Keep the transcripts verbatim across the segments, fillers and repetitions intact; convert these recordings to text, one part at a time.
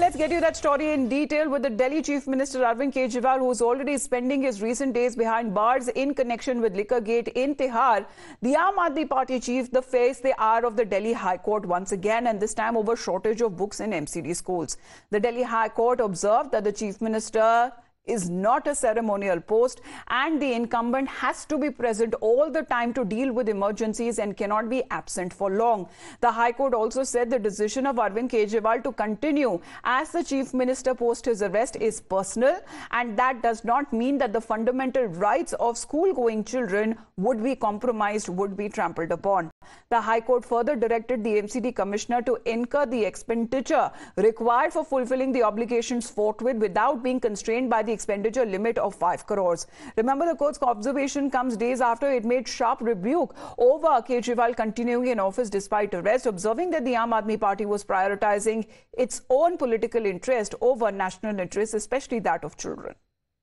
let's get you that story in detail with the Delhi Chief Minister Arvind Kejriwal, who is already spending his recent days behind bars in connection with Liquorgate in Tihar. The Aam Aadmi Party chief the faced the ire of the Delhi High Court once again, and this time over shortage of books in M C D schools. The Delhi High Court observed that the Chief Minister is not a ceremonial post and the incumbent has to be present all the time to deal with emergencies and cannot be absent for long. The High Court also said the decision of Arvind Kejriwal to continue as the Chief Minister post his arrest is personal, and that does not mean that the fundamental rights of school-going children would be compromised, would be trampled upon. The High Court further directed the M C D Commissioner to incur the expenditure required for fulfilling the obligations forthwith without being constrained by the expenditure limit of five crores. Remember, the court's observation comes days after it made sharp rebuke over Kejriwal continuing in office despite arrest, observing that the Aam Aadmi Party was prioritizing its own political interest over national interest, especially that of children.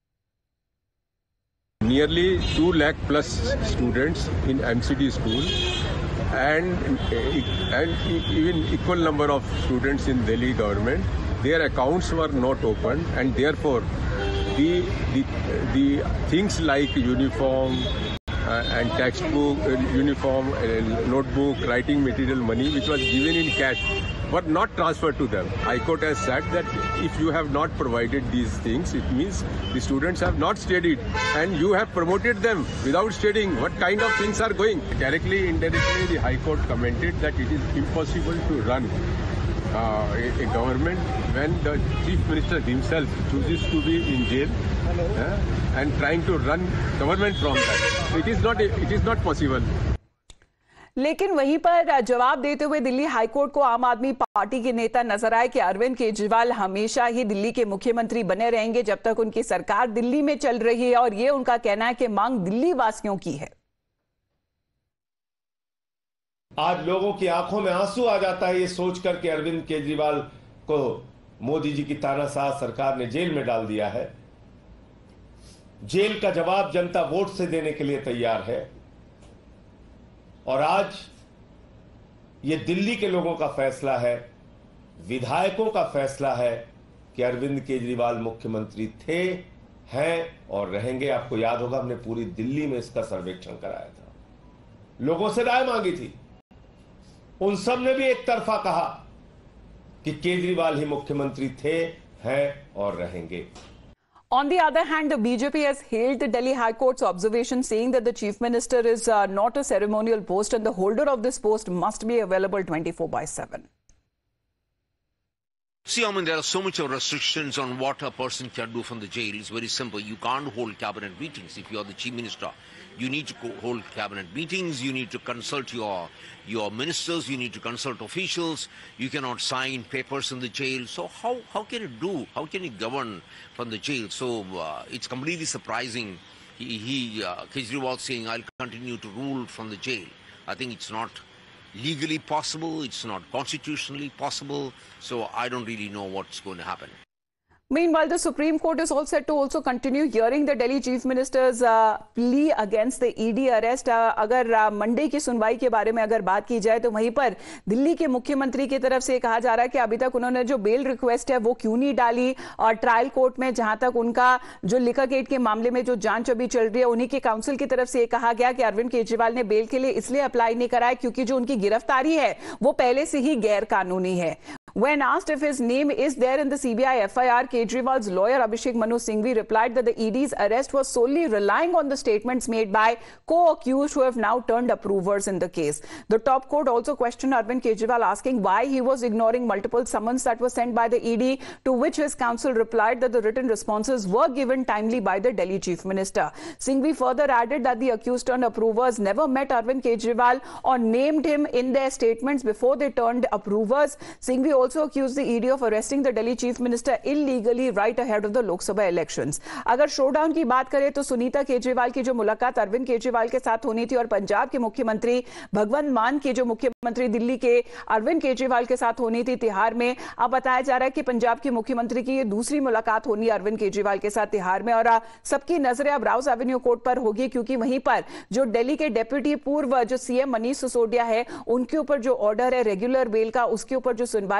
Nearly two lakh plus students in M C D school and, and even equal number of students in Delhi government, their accounts were not open, and therefore the the, the things like uniform uh, and textbook, uh, uniform, uh, notebook, writing material money which was given in cash were not transferred to them. High Court has said that if you have not provided these things, it means the students have not studied and you have promoted them without studying. What kind of things are going? Directly, indirectly, the High Court commented that it is impossible to run uh, a, a government when the Chief Minister himself chooses to be in jail uh, and trying to run government from that. It is not, it is not possible. लेकिन वहीं पर जवाब देते हुए Delhi high court को आम आदमी party के नेता नजर आए कि अरविंद केजरीवाल हमेशा ही दिल्ली के मुख्यमंत्री बने रहेंगे जब तक उनकी सरकार दिल्ली में चल रही है, और ये उनका कहना है कि मांग दिल्ली वासियों की है। आज लोगों की आंखों में आंसू आ जाता है ये सोचकर कि अरविंद केजरीवाल को मोदी जी की तानाशाह सरकार ने जेल में डाल दिया है। जेल का जवाब जनता वोट से देने के लिए तैयार है, और आज ये दिल्ली के लोगों का फैसला है, विधायकों का फैसला है कि अरविंद केजरीवाल मुख्यमंत्री थे, हैं और रहेंगे। आपको याद होगा, हमने पूरी दिल्ली में इसका सर्वेक्षण कराया था, लोगों से राय मांगी थी। उन सब ने भी एक तरफा कहा कि केजरीवाल ही मुख्यमंत्री थे, हैं और रहेंगे। On the other hand, the B J P has hailed the Delhi High Court's observation, saying that the Chief Minister is uh, not a ceremonial post and the holder of this post must be available twenty-four by seven. See, I mean, there are so much of restrictions on what a person can do from the jail. It's very simple. You can't hold cabinet meetings if you're the Chief Minister. You need to hold cabinet meetings. You need to consult your, your ministers. You need to consult officials. You cannot sign papers in the jail. So how, how can you do? How can you govern from the jail? So uh, it's completely surprising. He, he uh, Kejriwal saying, I'll continue to rule from the jail. I think it's not legally possible, it's not constitutionally possible, so I don't really know what's going to happen. Meanwhile, the Supreme Court is all set to also continue hearing the Delhi Chief Minister's uh, plea against the E D arrest. Uh, अगर uh, Monday की सुनवाई के बारे में अगर बात की जाए तो वहीं पर दिल्ली के मुख्यमंत्री की तरफ से कहा जा रहा है कि अभी तक उन्होंने जो बेल रिक्वेस्ट है वो क्यों नहीं डाली, और ट्रायल कोर्ट में जहां तक उनका जो लिकर गेट के मामले में जो जांच अभी चल रही है, उन्हीं के काउंसिल की तरफ से कहा गया कि अरविंद केजरीवाल ने बेल के लिए इसलिए अप्लाई नहीं कराया क्योंकि जो उनकी गिरफ्तारी है वो पहले से ही गैर कानूनी है। When asked if his name is there in the C B I F I R, Kejriwal's lawyer Abhishek Manu Singhvi replied that the E D's arrest was solely relying on the statements made by co-accused who have now turned approvers in the case. The top court also questioned Arvind Kejriwal, asking why he was ignoring multiple summons that were sent by the E D, to which his counsel replied that the written responses were given timely by the Delhi Chief Minister. Singhvi further added that the accused turned approvers never met Arvind Kejriwal or named him in their statements before they turned approvers. Singhvi also also accused the E D of arresting the Delhi Chief Minister illegally right ahead of the Lok Sabha elections. अगर showdown की बात करें तो सुनीता केजरीवाल की जो मुलाकात अरविंद केजरीवाल के साथ होनी थी और पंजाब के मुख्यमंत्री भगवंत मान की जो मुख्यमंत्री दिल्ली के अरविंद केजरीवाल के साथ होनी थी तिहाड़ में, अब बताया जा रहा है कि पंजाब के मुख्यमंत्री की ये दूसरी मुलाकात होनी है अरविंद केजरीवाल के साथ तिहाड़ में, और सबकी नजरें अब राउज एवेन्यू कोर्ट पर होगी क्योंकि वहीं पर जो दिल्ली के डेप्यूटी पूर्व जो सीएम मनीष सिसोदिया है उनके ऊपर जो ऑर्डर है रेगुलर बेल का, उसके ऊपर जो सुनवाई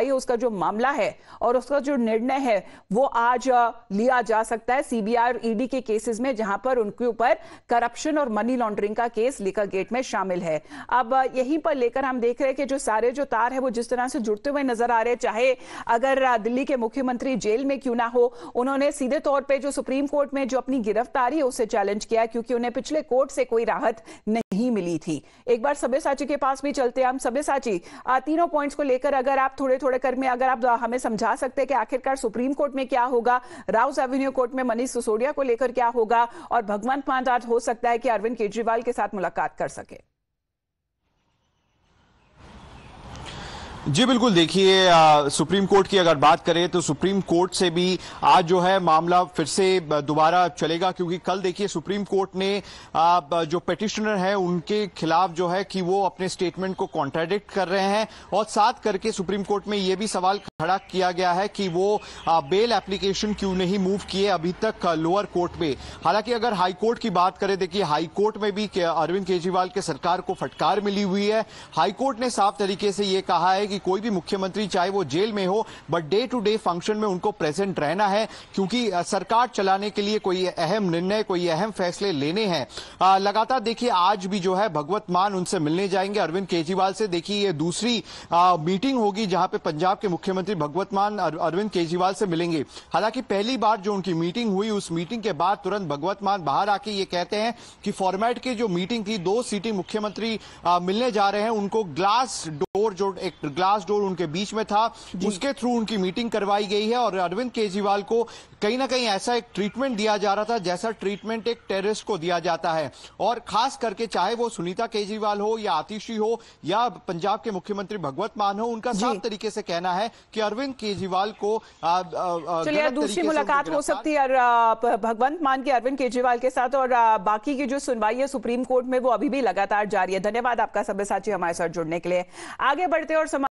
सुनवाई, उसका जो मामला है और उसका जो निर्णय है वो आज लिया जा सकता है सीबीआई और ईडी के केसेस में, जहां पर उनके ऊपर करप्शन और मनी लॉन्ड्रिंग का केस लीकर गेट में शामिल है। अब यहीं पर लेकर हम देख रहे हैं कि जो सारे जो तार है वो जिस तरह से जुड़ते हुए नजर आ रहे हैं, चाहे अगर दिल्ली के मुख्यमंत्री जेल में क्यों ना हो, उन्होंने सीधे तौर पे जो सुप्रीम कोर्ट में जो अपनी गिरफ्तारी है उसे चैलेंज किया क्योंकि उन्हें पिछले कोर्ट से कोई राहत नहीं मिली थी। एक बार सब्यसाची के पास भी चलते हैं हम। सब्यसाची, तीनों पॉइंट्स को लेकर अगर आप थोड़े थोड़े कर में अगर आप हमें समझा सकते हैं कि आखिरकार सुप्रीम कोर्ट में क्या होगा, राउज एवेन्यू कोर्ट में मनीष सिसोदिया को लेकर क्या होगा, और भगवंत मान आज हो सकता है कि अरविंद केजरीवाल के साथ मुलाकात कर सके। जी बिल्कुल, देखिए सुप्रीम कोर्ट की अगर बात करें तो सुप्रीम कोर्ट से भी आज जो है मामला फिर से दोबारा चलेगा, क्योंकि कल देखिए सुप्रीम कोर्ट ने आ, जो पिटिशनर है उनके खिलाफ जो है कि वो अपने स्टेटमेंट को कॉन्ट्राडिक्ट कर रहे हैं, और साथ करके सुप्रीम कोर्ट में ये भी सवाल खड़ा किया गया है कि वो आ, बेल एप्लीकेशन क्यों नहीं मूव किए अभी तक लोअर कोर्ट में। हालांकि अगर हाई कोर्ट की बात करें, देखिए हाई कोर्ट में भी अरविंद केजरीवाल के सरकार को फटकार मिली हुई है। हाई कोर्ट ने साफ तरीके से ये कहा है कि कोई भी मुख्यमंत्री चाहे वो जेल में हो, but day to day function में उनको प्रेजेंट रहना है, क्योंकि सरकार चलाने के लिए कोई अहम निर्णय, कोई अहम फैसले लेने हैं। लगातार देखिए आज भी जो है भगवत मान उनसे मिलने जाएंगे अरविंद केजरीवाल से। देखिए ये दूसरी आ, मीटिंग होगी जहां पे पंजाब के मुख्यमंत्री भगवत मान अरविंद केजरीवाल से मिलेंगे। हालांकि पहली बार जो उनकी मीटिंग हुई, उस मीटिंग के बाद तुरंत भगवत मान बाहर आके ये कहते हैं कि फॉर्मेट की जो मीटिंग थी, दो सीटिंग मुख्यमंत्री आ, मिलने जा रहे हैं, उनको ग्लास डोर, जो एक ग्लास डोर उनके बीच में था, उसके थ्रू उनकी मीटिंग करवाई गई है। और अरविंद केजरीवाल को कहीं ना कहीं ऐसा एक ट्रीटमेंट दिया जा रहा था जैसा ट्रीटमेंट एक टेररिस्ट को दिया जाता है। और खास करके चाहे वो सुनीता केजरीवाल हो या आतिशी हो या पंजाब के मुख्यमंत्री भगवत मान हो, उनका साफ तरीके से कहना है कि अरविंद केजरीवाल को चलिए दूसरी मुलाकात हो सकती है भगवंत मान की अरविंद केजरीवाल के साथ, और बाकी की जो सुनवाई है सुप्रीम कोर्ट में वो अभी भी लगातार जारी है। धन्यवाद आपका सब्यसाची हमारे साथ जुड़ने के लिए। आगे बढ़ते और